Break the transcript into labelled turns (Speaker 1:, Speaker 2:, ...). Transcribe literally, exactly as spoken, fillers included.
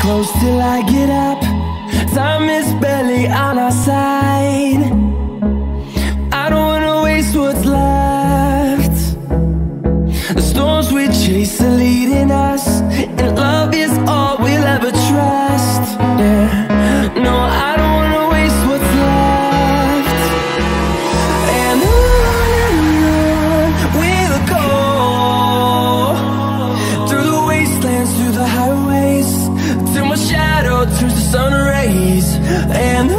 Speaker 1: close till I get up. Time is barely on our side. I don't wanna waste what's left. The storms we chase are leading us, and love is all we'll ever trust. Yeah, no, I don't wanna waste what's left. And on and on we'll go, through the wastelands, through the highways, till my shadow turns to sun rays. And